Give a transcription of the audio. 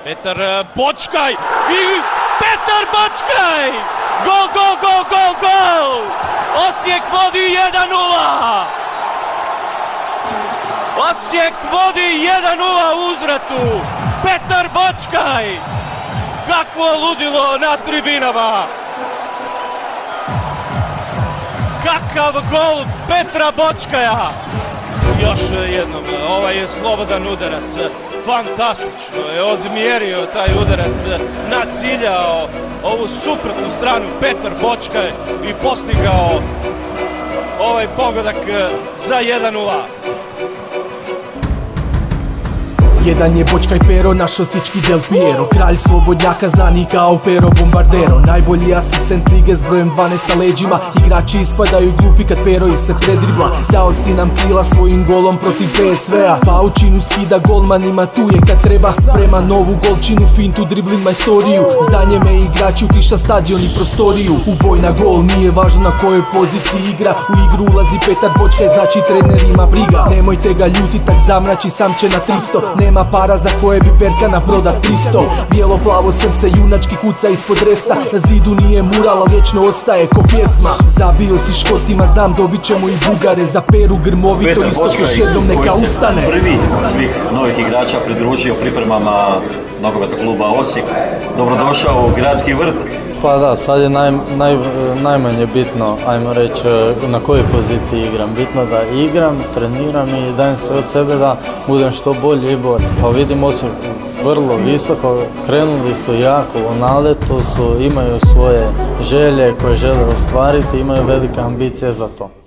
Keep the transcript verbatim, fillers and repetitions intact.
Petar Bočkaj i Petar Bočkaj! Gol, gol, gol, gol, gol! Osijek vodi jedan nula! Osijek vodi jedan nula u uzvratu! Petar Bočkaj! Kakvo ludilo na tribinama! Kakav gol Petra Bočkaja! Još jednom, ovaj je slobodan udarac. Fantastično je odmjerio taj udarac, naciljao ovu suprotnu stranu Petar Bočkaj i postigao ovaj pogodak za jedan nula. Jedan je Bočkaj Pero, naš osječki Del Piero, kralj slobodnjaka znani kao Pero Bombardero. Najbolji asistent lige s brojem dvanaest na leđima, igrači ispadaju glupi kad Pero ih se predribla. Dao si nam krila svojim golom protiv P S V-a, paučinu skida golmanima, tu je kad treba, sprema novu golčinu, fintu, dribbling majstoriju. Za njeme igrači utiša stadion i prostoriju, u boj na gol, nije važno na kojoj poziciji igra, u igru ulazi Petar Bočkaj, znači trener ima briga. Nemojte ga ljuti, tak zamrači, sam će na tristo, nema para za koje bi Perkana prodat tristo. Bijelo plavo srce junački kuca ispod dresa, na zidu nije mural, a vječno ostaje ko pjesma. Zabio si Škotima, znam dobit ćemo i Bugare, za Peru grmovito isto još jednom neka ustane. Prvi svih novih igrača pridružio pripremama nogometnog kluba Osijek. Dobrodošao u Gradski vrt. Pa da, sad je naj, naj, najmanje bitno, ajmo reći, na kojoj poziciji igram. Bitno da igram, treniram i dajem sve od sebe da budem što bolji i bolji. Pa vidimo se vrlo visoko, krenuli su jako u naletu, su, imaju svoje želje koje žele ostvariti, imaju velike ambicije za to.